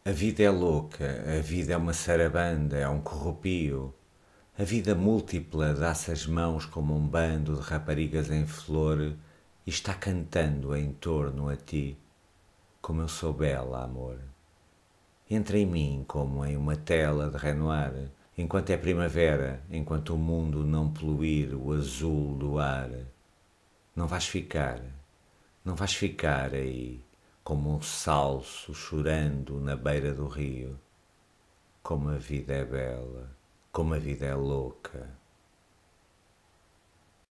A vida é louca, a vida é uma sarabanda, é um corrupio. A vida múltipla dá-se as mãos como um bando de raparigas em flor e está cantando em torno a ti. Como eu sou bela, amor. Entra em mim como em uma tela de Renoir, enquanto é primavera, enquanto o mundo não poluir o azul do ar. Não vais ficar, não vais ficar aí, como um salso chorando na beira do rio. Como a vida é bela, como a vida é louca.